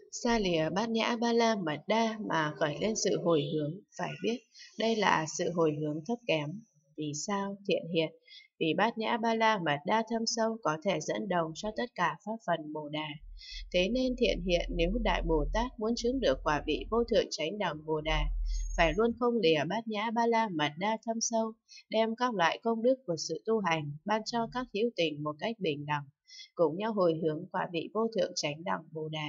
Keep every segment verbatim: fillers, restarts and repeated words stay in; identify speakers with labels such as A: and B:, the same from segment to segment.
A: Xa lìa bát nhã ba la mật đa mà khởi lên sự hồi hướng, phải biết đây là sự hồi hướng thấp kém. Vì sao? Thiện hiện, vì bát nhã ba la mật đa thâm sâu có thể dẫn đầu cho tất cả pháp phần Bồ Đà. Thế nên thiện hiện nếu Đại Bồ Tát muốn chứng được quả vị vô thượng chánh đẳng Bồ Đà, phải luôn không lìa bát nhã ba la mật đa thâm sâu, đem các loại công đức của sự tu hành ban cho các hữu tình một cách bình đẳng, cùng nhau hồi hướng quả vị vô thượng chánh đẳng Bồ Đà.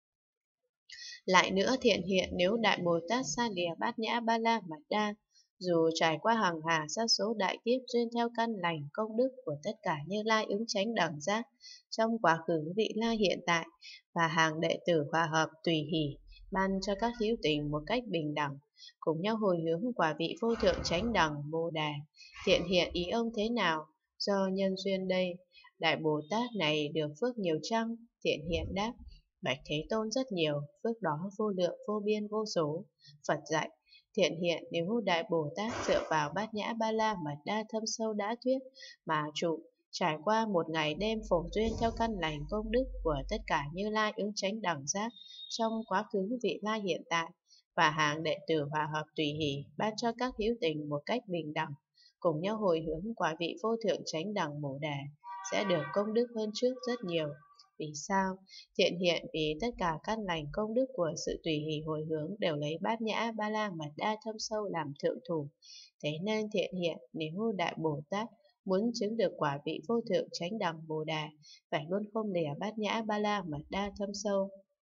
A: Lại nữa thiện hiện nếu Đại Bồ Tát xa lìa bát nhã ba la mật đa, dù trải qua hàng hà sa số đại kiếp duyên theo căn lành công đức của tất cả Như Lai ứng chánh đẳng giác trong quá khứ vị lai hiện tại, và hàng đệ tử hòa hợp tùy hỷ ban cho các hữu tình một cách bình đẳng, cùng nhau hồi hướng quả vị vô thượng chánh đẳng Bồ Đà. Thiện hiện ý ông thế nào? Do nhân duyên đây, Đại Bồ Tát này được phước nhiều chăng? Thiện hiện đáp: Bạch Thế Tôn rất nhiều, phước đó vô lượng vô biên vô số. Phật dạy: Thiện hiện nếu Đại Bồ Tát dựa vào bát nhã ba la mật đa thâm sâu đã thuyết mà trụ, trải qua một ngày đêm phổ duyên theo căn lành công đức của tất cả Như Lai ứng chánh đẳng giác trong quá khứ vị lai hiện tại, và hàng đệ tử hòa hợp tùy hỷ ban cho các hữu tình một cách bình đẳng, cùng nhau hồi hướng quả vị vô thượng chánh đẳng Bồ Đà, sẽ được công đức hơn trước rất nhiều. Vì sao? Thiện hiện vì tất cả căn lành công đức của sự tùy hỷ hồi hướng đều lấy bát nhã ba la mật đa thâm sâu làm thượng thủ. Thế nên thiện hiện nếu Đại Bồ Tát muốn chứng được quả vị vô thượng chánh đẳng Bồ Đà, phải luôn không lìa bát nhã ba la mật đa thâm sâu.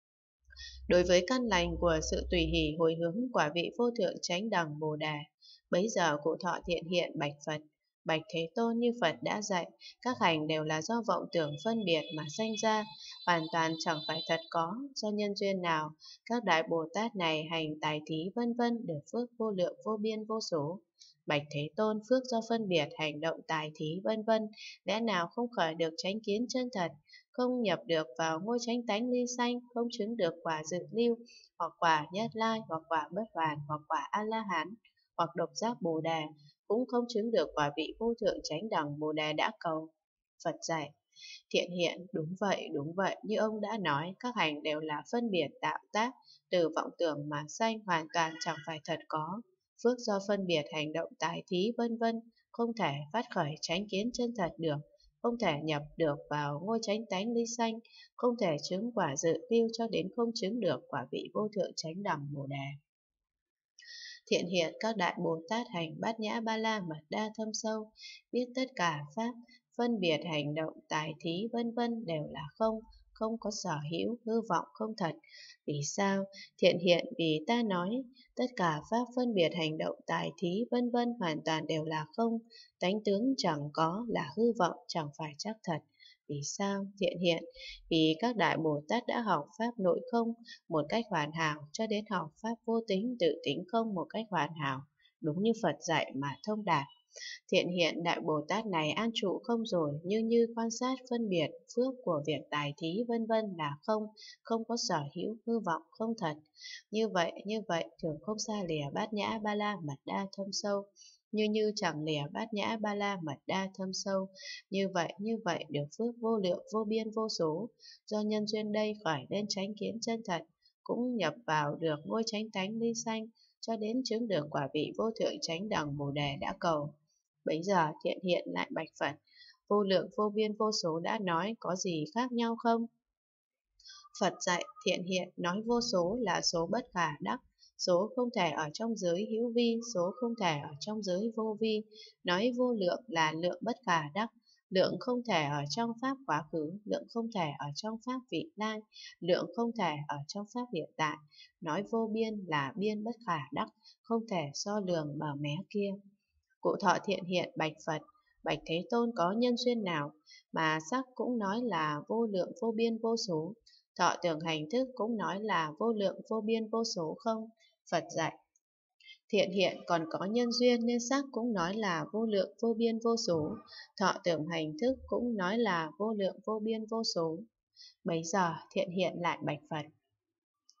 A: Đối với căn lành của sự tùy hỷ hồi hướng quả vị vô thượng chánh đẳng Bồ Đà, bấy giờ cụ thọ thiện hiện bạch Phật: Bạch Thế Tôn, như Phật đã dạy, các hành đều là do vọng tưởng phân biệt mà sanh ra, hoàn toàn chẳng phải thật có. Do nhân duyên nào, các đại Bồ Tát này hành tài thí vân vân được phước vô lượng vô biên vô số. Bạch Thế Tôn, phước do phân biệt hành động tài thí vân vân, lẽ nào không khởi được chánh kiến chân thật, không nhập được vào ngôi chánh tánh ly sanh, không chứng được quả dự lưu, hoặc quả nhất lai, hoặc quả bất hoàn, hoặc quả a la hán, hoặc độc giác Bồ Đà, cũng không chứng được quả vị vô thượng chánh đẳng Bồ Đà đã cầu. Phật dạy: Thiện hiện, đúng vậy, đúng vậy, như ông đã nói, các hành đều là phân biệt tạo tác, từ vọng tưởng mà sanh, hoàn toàn chẳng phải thật có. Phước do phân biệt hành động tài thí vân vân, không thể phát khởi chánh kiến chân thật được, không thể nhập được vào ngôi chánh tánh ly sanh, không thể chứng quả dự lưu cho đến không chứng được quả vị vô thượng chánh đẳng Bồ Đà. Thiện hiện các đại Bồ Tát hành bát nhã ba la mật đa thâm sâu, biết tất cả pháp, phân biệt hành động tài thí vân vân đều là không, không có sở hữu, hư vọng không thật. Vì sao? Thiện hiện vì ta nói, tất cả pháp phân biệt hành động tài thí vân vân hoàn toàn đều là không, tánh tướng chẳng có, là hư vọng chẳng phải chắc thật. Vì sao? Thiện hiện vì các đại Bồ Tát đã học pháp nội không một cách hoàn hảo cho đến học pháp vô tính tự tính không một cách hoàn hảo, đúng như Phật dạy mà thông đạt. Thiện hiện đại Bồ Tát này an trụ không rồi, như như quan sát phân biệt phước của việc tài thí vân vân là không, không có sở hữu, hư vọng không thật. Như vậy, như vậy thường không xa lìa bát nhã ba la mật đa thâm sâu, như như chẳng lìa bát nhã ba la mật đa thâm sâu. Như vậy, như vậy được phước vô lượng vô biên vô số. Do nhân duyên đây khởi lên chánh kiến chân thật, cũng nhập vào được ngôi chánh tánh ly sanh, cho đến chứng được quả vị vô thượng chánh đẳng Bồ Đề đã cầu. Bấy giờ thiện hiện lại bạch Phật: Vô lượng vô biên vô số đã nói, có gì khác nhau không? Phật dạy: Thiện hiện nói vô số là số bất khả đắc, số không thể ở trong giới hữu vi, số không thể ở trong giới vô vi. Nói vô lượng là lượng bất khả đắc, lượng không thể ở trong pháp quá khứ, lượng không thể ở trong pháp vị lai, lượng không thể ở trong pháp hiện tại. Nói vô biên là biên bất khả đắc, không thể so lường bờ mé kia. Cụ thọ thiện hiện bạch Phật: Bạch Thế Tôn, có nhân duyên nào mà sắc cũng nói là vô lượng vô biên vô số, thọ tưởng hành thức cũng nói là vô lượng vô biên vô số không? Phật dạy: Thiện hiện còn có nhân duyên nên sắc cũng nói là vô lượng vô biên vô số, thọ tưởng hành thức cũng nói là vô lượng vô biên vô số. Bấy giờ thiện hiện lại bạch Phật: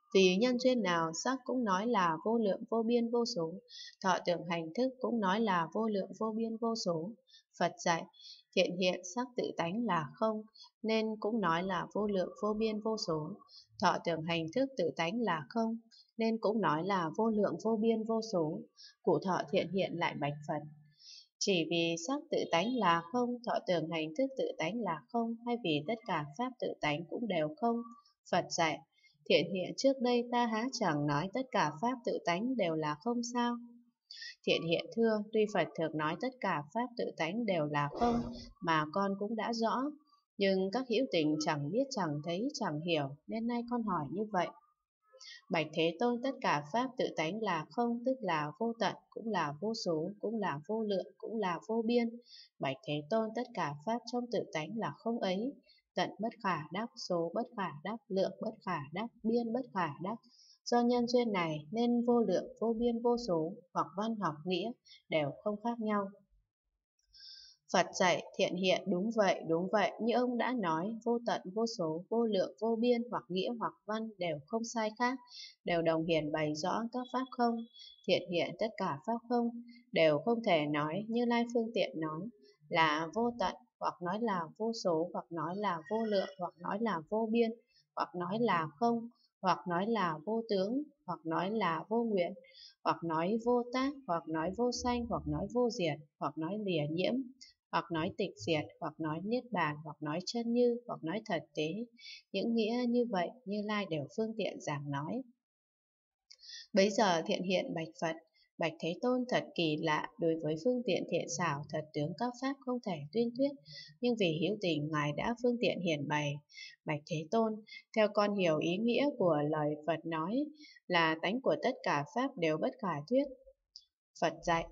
A: Vì nhân duyên nào sắc cũng nói là vô lượng vô biên vô số, thọ tưởng hành thức cũng nói là vô lượng vô biên vô số. Phật dạy, thiện hiện sắc tự tánh là không, nên cũng nói là vô lượng vô biên vô số. Thọ tưởng hành thức tự tánh là không, nên cũng nói là vô lượng vô biên vô số. Cụ thọ thiện hiện lại bạch Phật. Chỉ vì sắc tự tánh là không, thọ tưởng hành thức tự tánh là không, hay vì tất cả pháp tự tánh cũng đều không? Phật dạy, thiện hiện trước đây ta há chẳng nói tất cả pháp tự tánh đều là không sao? Thiện hiện thưa, tuy Phật thường nói tất cả pháp tự tánh đều là không, mà con cũng đã rõ. Nhưng các hữu tình chẳng biết chẳng thấy chẳng hiểu, nên nay con hỏi như vậy. Bạch Thế Tôn, tất cả pháp tự tánh là không, tức là vô tận, cũng là vô số, cũng là vô lượng, cũng là vô biên. Bạch Thế Tôn, tất cả pháp trong tự tánh là không ấy, tận bất khả đắc, số bất khả đắc, lượng bất khả đắc, biên bất khả đắc. Do nhân duyên này nên vô lượng, vô biên, vô số, hoặc văn hoặc nghĩa đều không khác nhau. Phật dạy, thiện hiện, đúng vậy, đúng vậy, như ông đã nói, vô tận, vô số, vô lượng, vô biên, hoặc nghĩa hoặc văn đều không sai khác, đều đồng hiển bày rõ các pháp không. Thiện hiện tất cả pháp không, đều không thể nói như Lai Phương Tiện nói là vô tận, hoặc nói là vô số, hoặc nói là vô lượng, hoặc nói là vô biên, hoặc nói là không, hoặc nói là vô tướng, hoặc nói là vô nguyện, hoặc nói vô tác, hoặc nói vô sanh, hoặc nói vô diệt, hoặc nói lìa nhiễm, hoặc nói tịch diệt, hoặc nói niết bàn, hoặc nói chân như, hoặc nói thật tế. Những nghĩa như vậy Như Lai đều phương tiện giảng nói. Bấy giờ thiện hiện bạch Phật, bạch Thế Tôn, thật kỳ lạ, đối với phương tiện thiện xảo thật tướng các pháp không thể tuyên thuyết, nhưng vì hữu tình ngài đã phương tiện hiển bày. Bạch Thế Tôn, theo con hiểu ý nghĩa của lời Phật nói là tánh của tất cả pháp đều bất khả thuyết. Phật dạy,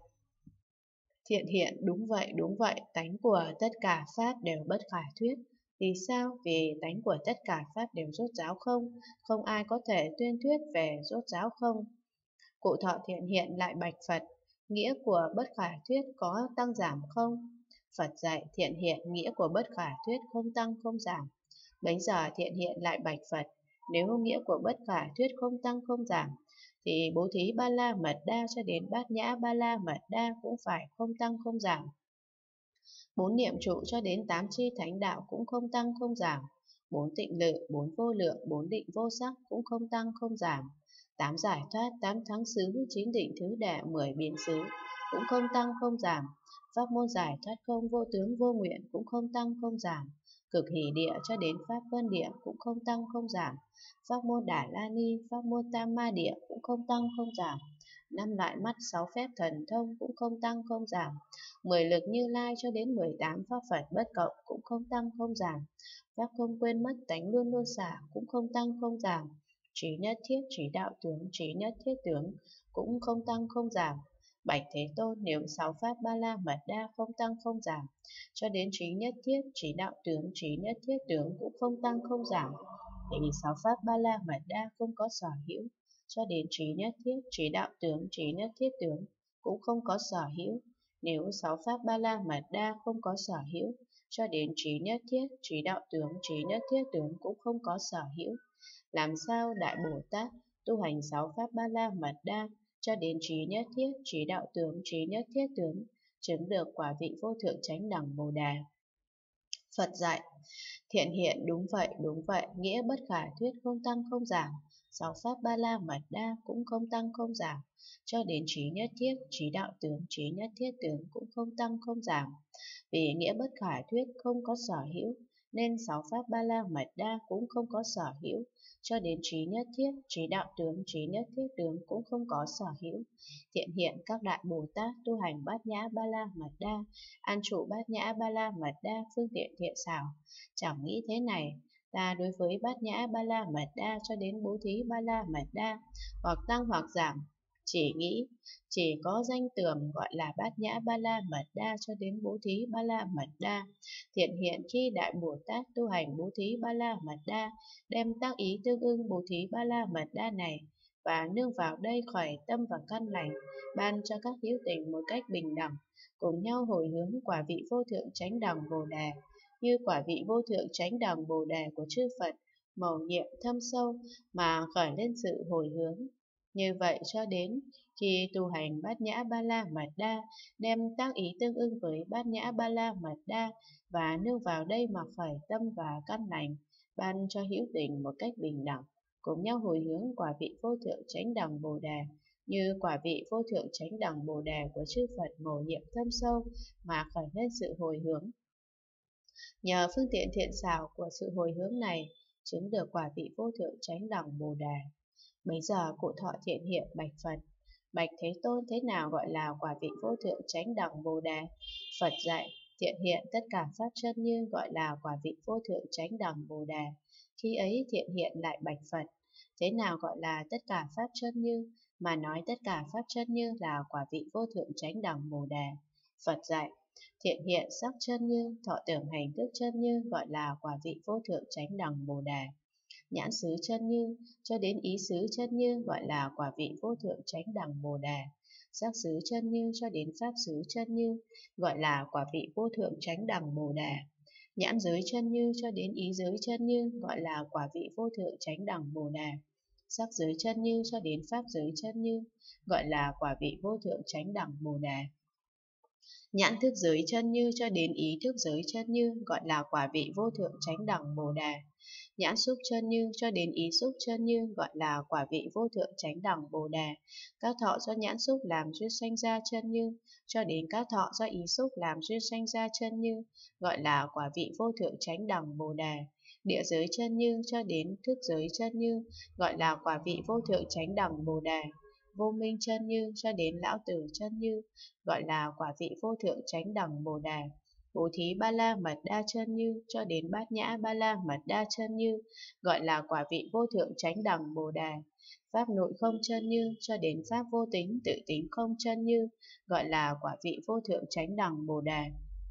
A: thiện hiện, đúng vậy, đúng vậy, tánh của tất cả pháp đều bất khả thuyết. Vì sao? Vì tánh của tất cả pháp đều rốt ráo không, không ai có thể tuyên thuyết về rốt ráo không. Cụ thọ thiện hiện lại bạch Phật, nghĩa của bất khả thuyết có tăng giảm không? Phật dạy, thiện hiện, nghĩa của bất khả thuyết không tăng không giảm. Bấy giờ thiện hiện lại bạch Phật, nếu nghĩa của bất khả thuyết không tăng không giảm, thì bố thí ba la mật đa cho đến bát nhã ba la mật đa cũng phải không tăng không giảm. Bốn niệm trụ cho đến tám chi thánh đạo cũng không tăng không giảm. Bốn tịnh lự, bốn vô lượng, bốn định vô sắc cũng không tăng không giảm. Tám giải thoát, tám thắng xứ, chín định thứ đệ, mười biện xứ cũng không tăng không giảm. Pháp môn giải thoát không vô tướng vô nguyện cũng không tăng không giảm. Cực hỷ địa cho đến pháp vân địa cũng không tăng không giảm. Pháp môn Đà La Ni, pháp môn Tam Ma địa cũng không tăng không giảm. Năm loại mắt, sáu phép thần thông cũng không tăng không giảm. Mười lực Như Lai cho đến mười tám pháp Phật bất cộng cũng không tăng không giảm. Pháp không quên mất, tánh luôn luôn xả cũng không tăng không giảm. Trí nhất thiết, trí đạo tướng, trí nhất thiết tướng cũng không tăng không giảm. Bạch Thế Tôn, nếu sáu pháp ba la mật đa không tăng không giảm, cho đến trí nhất thiết, trí đạo tướng, trí nhất thiết tướng cũng không tăng không giảm, thì sáu pháp ba la mật đa không có sở hữu, cho đến trí nhất thiết, trí đạo tướng, trí nhất thiết tướng cũng không có sở hữu. Nếu sáu pháp ba la mật đa không có sở hữu, cho đến trí nhất thiết, trí đạo tướng, trí nhất thiết tướng cũng không có sở hữu, làm sao Đại Bồ Tát tu hành sáu pháp ba la mật đa cho đến trí nhất thiết, trí đạo tướng, trí nhất thiết tướng, chứng được quả vị vô thượng chánh đẳng Bồ Đề? Phật dạy, thiện hiện, đúng vậy, đúng vậy, nghĩa bất khả thuyết không tăng không giảm. Sáu pháp ba la mật đa cũng không tăng không giảm, cho đến trí nhất thiết, trí đạo tướng, trí nhất thiết tướng cũng không tăng không giảm. Vì nghĩa bất khả thuyết không có sở hữu, nên sáu pháp ba la mật đa cũng không có sở hữu, cho đến trí nhất thiết, trí đạo tướng, trí nhất thiết tướng cũng không có sở hữu. Thiện hiện, các đại Bồ Tát tu hành bát nhã ba la mật đa, an trụ bát nhã ba la mật đa, phương tiện thiện xảo, chẳng nghĩ thế này: ta đối với bát nhã ba la mật đa cho đến bố thí ba la mật đa, hoặc tăng hoặc giảm, chỉ nghĩ chỉ có danh tưởng gọi là bát nhã ba la mật đa cho đến bố thí ba la mật đa. Thiện hiện, khi đại Bồ Tát tu hành bố thí ba la mật đa, đem tác ý tương ưng bố thí ba la mật đa này, và nương vào đây khởi tâm và căn lành, ban cho các hữu tình một cách bình đẳng, cùng nhau hồi hướng quả vị vô thượng chánh đẳng Bồ Đề, như quả vị vô thượng chánh đẳng Bồ Đề của chư Phật, mầu nhiệm thâm sâu mà khởi lên sự hồi hướng. Như vậy cho đến khi tu hành Bát Nhã Ba La Mật Đa, đem tác ý tương ưng với Bát Nhã Ba La Mật Đa và nương vào đây mà khởi tâm và căn lành, ban cho hữu tình một cách bình đẳng, cùng nhau hồi hướng quả vị vô thượng chánh đẳng Bồ Đề, như quả vị vô thượng chánh đẳng Bồ Đề của chư Phật mầu nhiệm thâm sâu mà khởi lên sự hồi hướng. Nhờ phương tiện thiện xảo của sự hồi hướng này, chứng được quả vị vô thượng chánh đẳng Bồ Đề. Bấy giờ cụ thọ thiện hiện bạch Phật: Bạch Thế Tôn, thế nào gọi là quả vị vô thượng chánh đẳng Bồ Đề? Phật dạy: Thiện hiện tất cả pháp chân như gọi là quả vị vô thượng chánh đẳng Bồ Đề. Khi ấy thiện hiện lại bạch Phật: Thế nào gọi là tất cả pháp chân như? Mà nói tất cả pháp chân như là quả vị vô thượng chánh đẳng Bồ Đề. Phật dạy: Thiện hiện sắc chân như, thọ tưởng hành thức chân như gọi là quả vị vô thượng chánh đẳng Bồ Đề. Nhãn xứ chân như cho đến ý xứ chân như gọi là quả vị vô thượng chánh đẳng Bồ Đề. Sắc xứ chân như cho đến pháp xứ chân như gọi là quả vị vô thượng chánh đẳng Bồ Đề. Nhãn giới chân như cho đến ý giới chân như gọi là quả vị vô thượng chánh đẳng Bồ Đề. Sắc giới chân như cho đến pháp giới chân như gọi là quả vị vô thượng chánh đẳng Bồ Đề. Nhãn thức giới chân như cho đến ý thức giới chân như gọi là quả vị vô thượng chánh đẳng Bồ Đề. Nhãn xúc chân như cho đến ý xúc chân như gọi là quả vị vô thượng chánh đẳng Bồ Đề. Các thọ do nhãn xúc làm duyên sanh ra chân như cho đến các thọ do ý xúc làm duyên sanh ra chân như gọi là quả vị vô thượng chánh đẳng Bồ Đề. Địa giới chân như cho đến thức giới chân như gọi là quả vị vô thượng chánh đẳng Bồ Đề. Vô minh chân như cho đến lão tử chân như gọi là quả vị vô thượng chánh đẳng Bồ Đề. Bố thí ba la mật đa chân như cho đến bát nhã ba la mật đa chân như gọi là quả vị vô thượng chánh đẳng Bồ Đề. Pháp nội không chân như cho đến pháp vô tính tự tính không chân như gọi là quả vị vô thượng chánh đẳng Bồ Đề.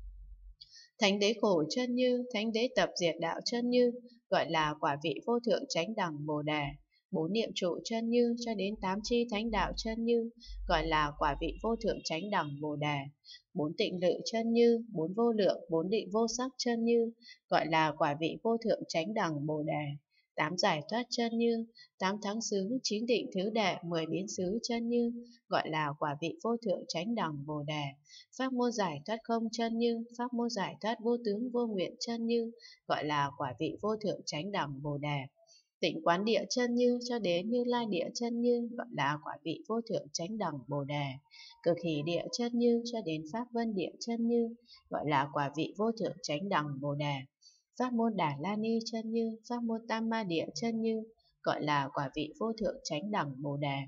A: Thánh đế khổ chân như, thánh đế tập diệt đạo chân như gọi là quả vị vô thượng chánh đẳng Bồ Đề. Bốn niệm trụ chân như cho đến tám chi thánh đạo chân như gọi là quả vị vô thượng chánh đẳng Bồ Đề. Bốn tịnh lự chân như, bốn vô lượng, bốn định vô sắc chân như gọi là quả vị vô thượng chánh đẳng Bồ Đề. Tám giải thoát chân như, tám thắng xứ, chín định thứ đệ, mười biến xứ chân như gọi là quả vị vô thượng chánh đẳng Bồ Đề. Pháp môn giải thoát không chân như, pháp môn giải thoát vô tướng vô nguyện chân như gọi là quả vị vô thượng chánh đẳng Bồ Đề. Tịnh quán địa chân như cho đến Như Lai địa chân như gọi là quả vị vô thượng chánh đẳng Bồ Đề. Cực hỷ địa chân như cho đến pháp vân địa chân như gọi là quả vị vô thượng chánh đẳng Bồ Đề. Pháp môn Đà La Ni chân như, pháp môn Tam Ma địa chân như gọi là quả vị vô thượng chánh đẳng Bồ Đề.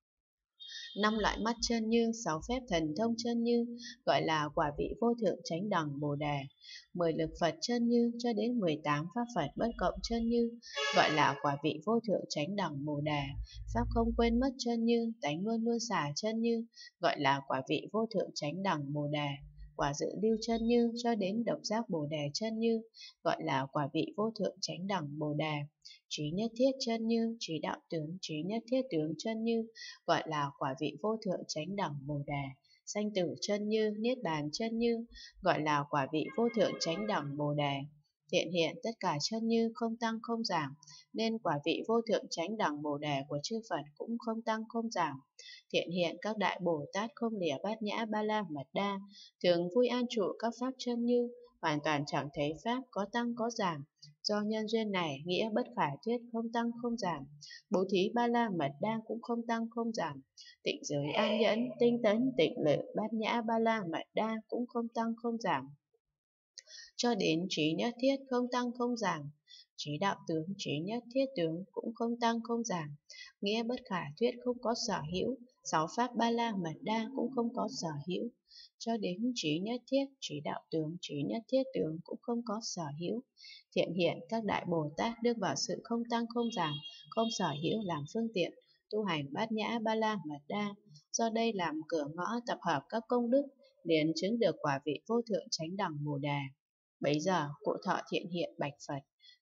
A: Năm loại mắt chân như, sáu phép thần thông chân như gọi là quả vị vô thượng chánh đẳng Bồ Đề. Mười lực Phật chân như cho đến mười tám pháp Phật bất cộng chân như gọi là quả vị vô thượng chánh đẳng Bồ Đề. Pháp không quên mất chân như, tánh luôn luôn xả chân như gọi là quả vị vô thượng chánh đẳng Bồ Đề. Quả dự lưu chân như cho đến độc giác Bồ Đề chân như gọi là quả vị vô thượng chánh đẳng Bồ Đề. Trí nhất thiết chân như, trí đạo tướng, trí nhất thiết tướng chân như gọi là quả vị vô thượng chánh đẳng Bồ Đề. Sanh tử chân như, niết bàn chân như gọi là quả vị vô thượng chánh đẳng Bồ Đề. Thiện hiện tất cả chân như không tăng không giảm, nên quả vị vô thượng chánh đẳng Bồ Đề của chư Phật cũng không tăng không giảm. Thiện hiện các đại Bồ Tát không lìa bát nhã ba la mật đa, thường vui an trụ các pháp chân như, hoàn toàn chẳng thấy pháp có tăng có giảm. Do nhân duyên này, nghĩa bất khả thuyết không tăng không giảm. Bố thí ba la mật đa cũng không tăng không giảm. Tịnh giới an nhẫn, tinh tấn, tịnh lự, bát nhã ba la mật đa cũng không tăng không giảm. Cho đến trí nhất thiết không tăng không giảm. Trí đạo tướng, trí nhất thiết tướng cũng không tăng không giảm. Nghĩa bất khả thuyết không có sở hữu. Sáu pháp ba la mật đa cũng không có sở hữu. Cho đến trí nhất thiết, trí đạo tướng, trí nhất thiết tướng cũng không có sở hữu. Thiện hiện các đại Bồ Tát đưa vào sự không tăng không giảm, không sở hữu làm phương tiện, tu hành bát nhã ba la mật đa. Do đây làm cửa ngõ tập hợp các công đức, liền chứng được quả vị vô thượng chánh đẳng Bồ Đề. Bấy giờ cụ thọ thiện hiện bạch Phật: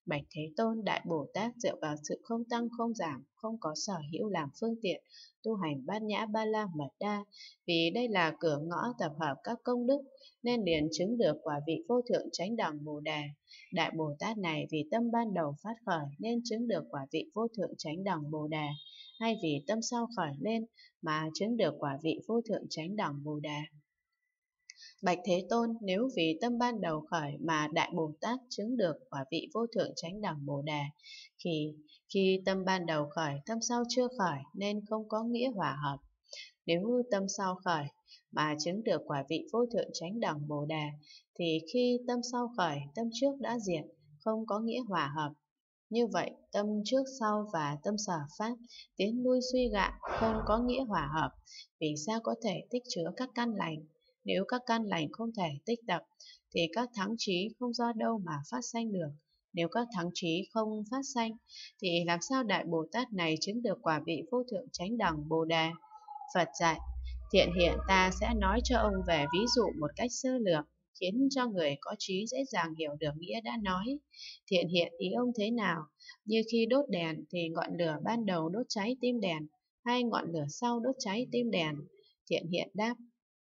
A: Bạch Thế Tôn Đại Bồ Tát dựa vào sự không tăng không giảm, không có sở hữu làm phương tiện, tu hành bát nhã ba la mật đa, vì đây là cửa ngõ tập hợp các công đức, nên liền chứng được quả vị vô thượng chánh đẳng Bồ Đề. Đại Bồ Tát này vì tâm ban đầu phát khởi nên chứng được quả vị vô thượng chánh đẳng Bồ Đề, hay vì tâm sau khởi lên mà chứng được quả vị vô thượng chánh đẳng Bồ Đề? Bạch Thế Tôn, nếu vì tâm ban đầu khởi mà Đại Bồ Tát chứng được quả vị vô thượng chánh đẳng Bồ Đề, khi khi tâm ban đầu khởi, tâm sau chưa khởi nên không có nghĩa hòa hợp. Nếu tâm sau khởi mà chứng được quả vị vô thượng chánh đẳng Bồ Đề, thì khi tâm sau khởi, tâm trước đã diệt, không có nghĩa hòa hợp. Như vậy, tâm trước sau và tâm sở pháp tiến lui suy gạn, không có nghĩa hòa hợp. Vì sao có thể tích chứa các căn lành? Nếu các căn lành không thể tích tập, thì các thắng trí không do đâu mà phát sanh được. Nếu các thắng trí không phát sanh, thì làm sao Đại Bồ Tát này chứng được quả vị vô thượng chánh đẳng Bồ Đề? Phật dạy, thiện hiện ta sẽ nói cho ông về ví dụ một cách sơ lược, khiến cho người có trí dễ dàng hiểu được nghĩa đã nói. Thiện hiện ý ông thế nào? Như khi đốt đèn thì ngọn lửa ban đầu đốt cháy tim đèn, hay ngọn lửa sau đốt cháy tim đèn? Thiện hiện đáp,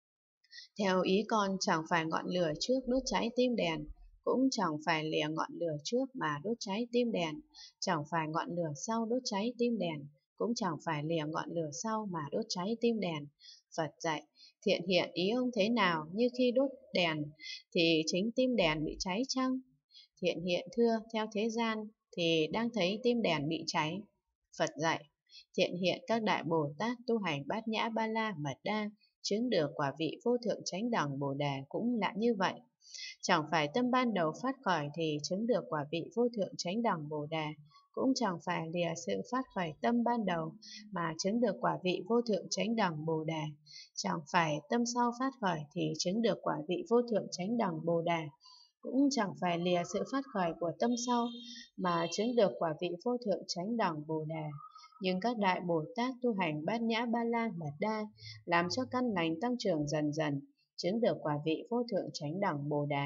A: theo ý con chẳng phải ngọn lửa trước đốt cháy tim đèn, cũng chẳng phải lìa ngọn lửa trước mà đốt cháy tim đèn, chẳng phải ngọn lửa sau đốt cháy tim đèn, cũng chẳng phải lìa ngọn lửa sau mà đốt cháy tim đèn. Phật dạy, thiện hiện ý ông thế nào? Như khi đốt đèn thì chính tim đèn bị cháy chăng? Thiện hiện thưa, theo thế gian thì đang thấy tim đèn bị cháy. Phật dạy, thiện hiện các đại Bồ Tát tu hành bát nhã ba la mật đa, chứng được quả vị vô thượng chánh đẳng Bồ Đề cũng là như vậy. Chẳng phải tâm ban đầu phát khởi thì chứng được quả vị vô thượng chánh đẳng Bồ Đề, cũng chẳng phải lìa sự phát khởi tâm ban đầu mà chứng được quả vị vô thượng chánh đẳng Bồ Đề. Chẳng phải tâm sau phát khởi thì chứng được quả vị vô thượng chánh đẳng Bồ Đề, cũng chẳng phải lìa sự phát khởi của tâm sau mà chứng được quả vị vô thượng chánh đẳng Bồ Đề. Nhưng các đại Bồ Tát tu hành bát nhã ba la mật đa, làm cho căn lành tăng trưởng dần dần, chứng được quả vị vô thượng chánh đẳng Bồ Đề.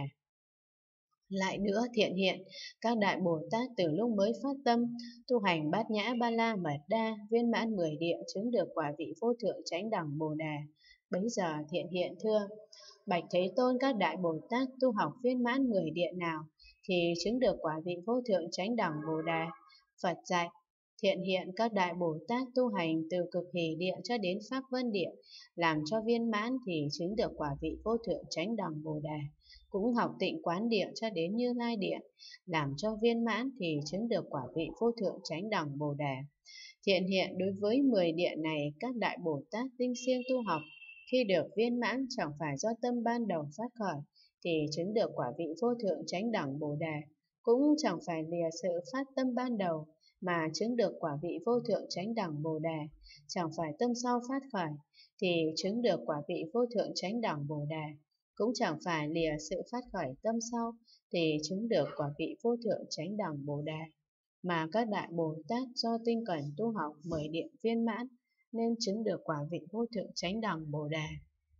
A: Lại nữa, thiện hiện các đại Bồ Tát từ lúc mới phát tâm tu hành bát nhã ba la mật đa, viên mãn mười địa, chứng được quả vị vô thượng chánh đẳng Bồ Đề. Bấy giờ thiện hiện thưa, Bạch Thế Tôn, các đại Bồ Tát tu học viên mãn mười địa nào thì chứng được quả vị vô thượng chánh đẳng Bồ Đề? Phật dạy, thiện hiện các đại Bồ Tát tu hành từ cực hỷ địa cho đến pháp vân địa, làm cho viên mãn thì chứng được quả vị vô thượng chánh đẳng Bồ Đề. Cũng học tịnh quán địa cho đến Như Lai địa, làm cho viên mãn thì chứng được quả vị vô thượng chánh đẳng Bồ Đề. Thiện hiện đối với mười địa này, các đại Bồ Tát tinh siêng tu học, khi được viên mãn chẳng phải do tâm ban đầu phát khởi thì chứng được quả vị vô thượng chánh đẳng Bồ Đề, cũng chẳng phải lìa sự phát tâm ban đầu mà chứng được quả vị vô thượng chánh đẳng Bồ Đề, chẳng phải tâm sau phát khởi thì chứng được quả vị vô thượng chánh đẳng Bồ Đề, cũng chẳng phải lìa sự phát khởi tâm sau thì chứng được quả vị vô thượng chánh đẳng Bồ Đề. Mà các đại Bồ Tát do tinh cẩn tu học mười địa viên mãn nên chứng được quả vị vô thượng chánh đẳng Bồ Đề.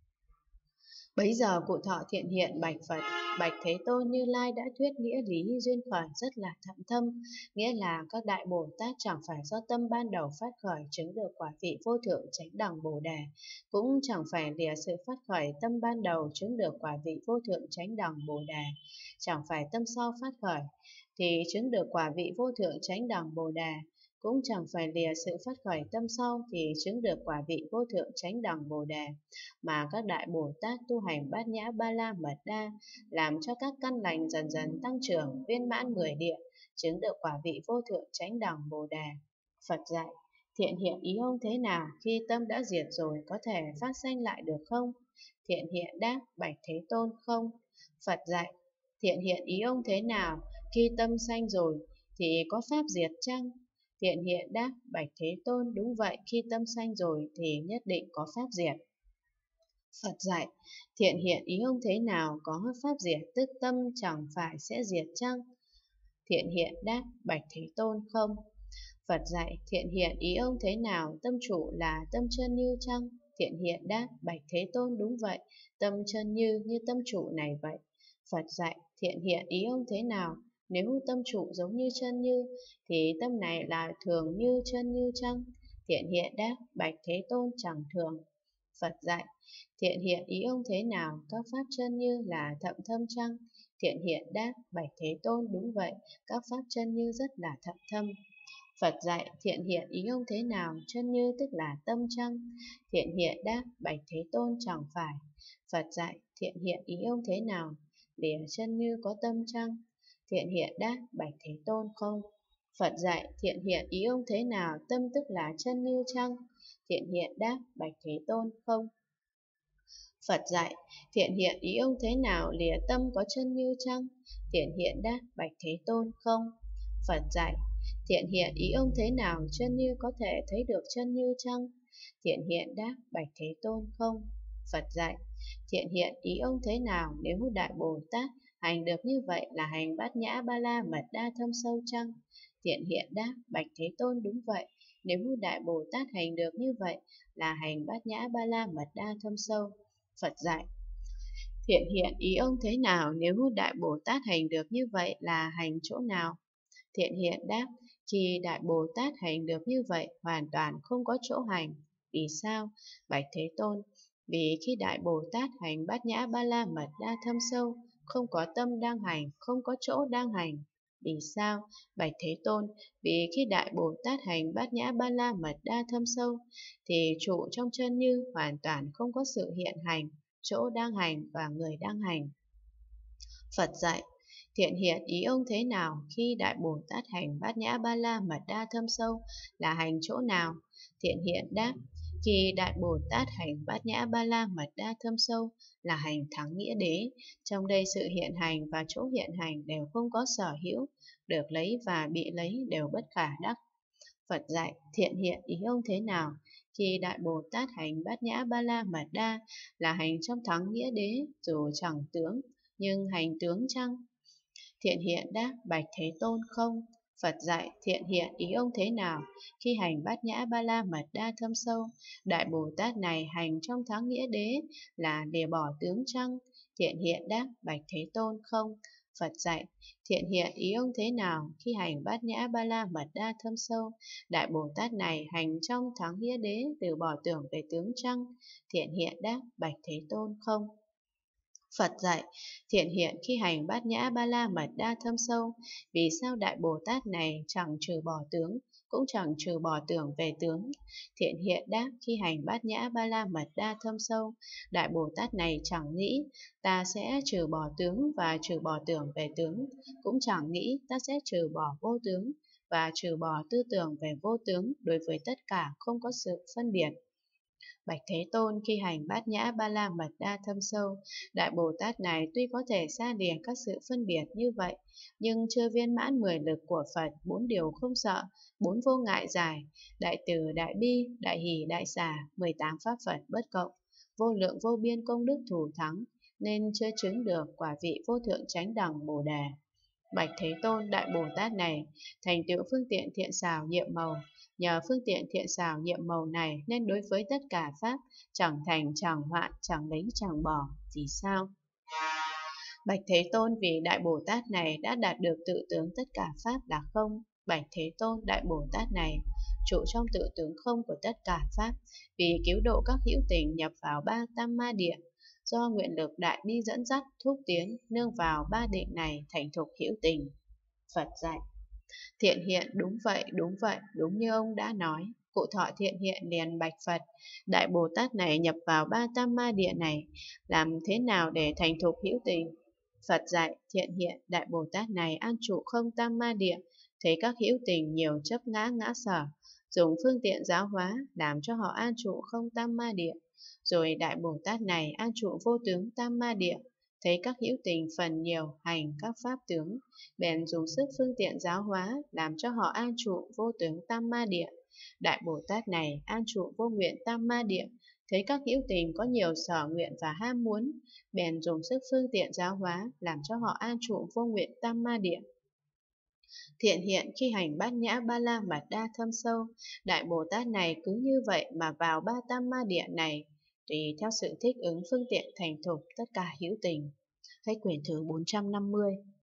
A: Bấy giờ cụ thọ thiện hiện bạch Phật, bạch Thế Tôn, Như Lai đã thuyết nghĩa lý duyên khởi rất là thậm thâm, nghĩa là các đại Bồ Tát chẳng phải do tâm ban đầu phát khởi chứng được quả vị vô thượng chánh đẳng Bồ Đề, cũng chẳng phải lìa sự phát khởi tâm ban đầu chứng được quả vị vô thượng chánh đẳng Bồ Đề, chẳng phải tâm sau phát khởi thì chứng được quả vị vô thượng chánh đẳng Bồ Đề, cũng chẳng phải lìa sự phát khởi tâm sau thì chứng được quả vị vô thượng chánh đẳng Bồ Đề. Mà các đại Bồ Tát tu hành bát nhã ba la mật đa, làm cho các căn lành dần dần tăng trưởng, viên mãn mười địa, chứng được quả vị vô thượng chánh đẳng Bồ Đề. Phật dạy, thiện hiện ý ông thế nào? Khi tâm đã diệt rồi có thể phát sanh lại được không? Thiện hiện đáp, bạch Thế Tôn, không. Phật dạy, thiện hiện ý ông thế nào? Khi tâm sanh rồi thì có pháp diệt chăng? Thiện hiện đáp, bạch Thế Tôn, đúng vậy, khi tâm sanh rồi thì nhất định có pháp diệt. Phật dạy, thiện hiện ý ông thế nào? Có pháp diệt tức tâm chẳng phải sẽ diệt chăng? Thiện hiện đáp, bạch Thế Tôn, không. Phật dạy, thiện hiện ý ông thế nào? Tâm chủ là tâm chân như chăng? Thiện hiện đáp, bạch Thế Tôn, đúng vậy, tâm chân như như tâm chủ này vậy. Phật dạy, thiện hiện ý ông thế nào? Nếu tâm trụ giống như chân như, thì tâm này là thường như chân như chăng? Thiện hiện đáp, bạch Thế Tôn chẳng thường. Phật dạy, thiện hiện ý ông thế nào, các pháp chân như là thậm thâm chăng? Thiện hiện đáp, bạch Thế Tôn đúng vậy, các pháp chân như rất là thậm thâm. Phật dạy, thiện hiện ý ông thế nào, chân như tức là tâm chăng? Thiện hiện đáp, bạch Thế Tôn chẳng phải. Phật dạy, thiện hiện ý ông thế nào, lìa chân như có tâm chăng? Thiện hiện đáp, bạch Thế Tôn không. Phật dạy, thiện hiện ý ông thế nào, tâm tức là chân như chăng? Thiện hiện đáp, bạch Thế Tôn không. Phật dạy, thiện hiện ý ông thế nào, lìa tâm có chân như chăng? Thiện hiện đáp, bạch Thế Tôn không. Phật dạy, thiện hiện ý ông thế nào, chân như có thể thấy được chân như chăng? Thiện hiện đáp, bạch Thế Tôn không. Phật dạy, thiện hiện ý ông thế nào, nếu Đại Bồ Tát hành được như vậy là hành bát nhã ba la mật đa thâm sâu chăng? Thiện hiện đáp, bạch Thế Tôn đúng vậy, nếu Đại Bồ Tát hành được như vậy là hành bát nhã ba la mật đa thâm sâu. Phật dạy, thiện hiện ý ông thế nào, nếu Đại Bồ Tát hành được như vậy là hành chỗ nào? Thiện hiện đáp, khi Đại Bồ Tát hành được như vậy hoàn toàn không có chỗ hành. Vì sao? Bạch Thế Tôn, vì khi Đại Bồ Tát hành bát nhã ba la mật đa thâm sâu, không có tâm đang hành, không có chỗ đang hành. Vì sao? Bạch Thế Tôn, vì khi Đại Bồ Tát hành bát nhã ba la mật đa thâm sâu, thì trụ trong chân như hoàn toàn không có sự hiện hành, chỗ đang hành và người đang hành. Phật dạy, thiện hiện ý ông thế nào, khi Đại Bồ Tát hành bát nhã ba la mật đa thâm sâu là hành chỗ nào? Thiện hiện đáp, khi Đại Bồ Tát hành bát nhã ba la mật đa thâm sâu là hành thắng nghĩa đế. Trong đây sự hiện hành và chỗ hiện hành đều không có sở hữu, được lấy và bị lấy đều bất khả đắc. Phật dạy, thiện hiện ý ông thế nào, khi Đại Bồ Tát hành bát nhã ba la mật đa là hành trong thắng nghĩa đế, dù chẳng tướng nhưng hành tướng chăng? Thiện hiện đáp, bạch Thế Tôn không. Phật dạy, thiện hiện ý ông thế nào, khi hành bát nhã ba la mật đa thâm sâu, Đại Bồ Tát này hành trong thắng nghĩa đế là lìa bỏ tướng chăng? Thiện hiện đáp, bạch Thế Tôn không. Phật dạy, thiện hiện ý ông thế nào, khi hành bát nhã ba la mật đa thâm sâu, Đại Bồ Tát này hành trong thắng nghĩa đế từ bỏ tưởng về tướng chăng? Thiện hiện đáp, bạch Thế Tôn không. Phật dạy, thiện hiện khi hành bát nhã ba la mật đa thâm sâu, vì sao Đại Bồ Tát này chẳng trừ bỏ tướng, cũng chẳng trừ bỏ tưởng về tướng? Thiện hiện đáp, khi hành bát nhã ba la mật đa thâm sâu, Đại Bồ Tát này chẳng nghĩ ta sẽ trừ bỏ tướng và trừ bỏ tưởng về tướng, cũng chẳng nghĩ ta sẽ trừ bỏ vô tướng và trừ bỏ tư tưởng về vô tướng đối với tất cả không có sự phân biệt. Bạch Thế Tôn, khi hành bát nhã ba la mật đa thâm sâu, Đại Bồ Tát này tuy có thể xa lìa các sự phân biệt như vậy, nhưng chưa viên mãn mười lực của Phật, bốn điều không sợ, bốn vô ngại giải, đại từ, đại bi, đại hỷ, đại xả, mười tám pháp Phật bất cộng, vô lượng vô biên công đức thù thắng, nên chưa chứng được quả vị vô thượng chánh đẳng Bồ Đề. Bạch Thế Tôn, Đại Bồ Tát này thành tựu phương tiện thiện xảo nhiệm màu, nhờ phương tiện thiện xảo nhiệm màu này nên đối với tất cả pháp chẳng thành chẳng hoại, chẳng lấy chẳng bỏ. Vì sao? Bạch Thế Tôn, vì Đại Bồ Tát này đã đạt được tự tướng tất cả pháp là không. Bạch Thế Tôn, Đại Bồ Tát này trụ trong tự tướng không của tất cả pháp, vì cứu độ các hữu tình nhập vào ba tam ma địa, do nguyện lực đại bi dẫn dắt thúc tiến, nương vào ba định này thành thục hữu tình. Phật dạy, thiện hiện đúng vậy, đúng vậy, đúng như ông đã nói. Cụ thọ thiện hiện liền bạch Phật, Đại Bồ Tát này nhập vào ba tam ma địa này, làm thế nào để thành thục hữu tình? Phật dạy, thiện hiện, Đại Bồ Tát này an trụ không tam ma địa, thấy các hữu tình nhiều chấp ngã ngã sở, dùng phương tiện giáo hóa làm cho họ an trụ không tam ma địa. Rồi Đại Bồ Tát này an trụ vô tướng tam ma địa, thấy các hữu tình phần nhiều hành các pháp tướng, bèn dùng sức phương tiện giáo hóa làm cho họ an trụ vô tướng tam ma địa. Đại Bồ Tát này an trụ vô nguyện tam ma địa, thấy các hữu tình có nhiều sở nguyện và ham muốn, bèn dùng sức phương tiện giáo hóa làm cho họ an trụ vô nguyện tam ma địa. Thiện hiện khi hành bát nhã ba la mật đa thâm sâu, Đại Bồ Tát này cứ như vậy mà vào ba tam ma địa này, tùy theo sự thích ứng phương tiện thành thục tất cả hữu tình. Hết quyển thứ bốn trăm năm mươi.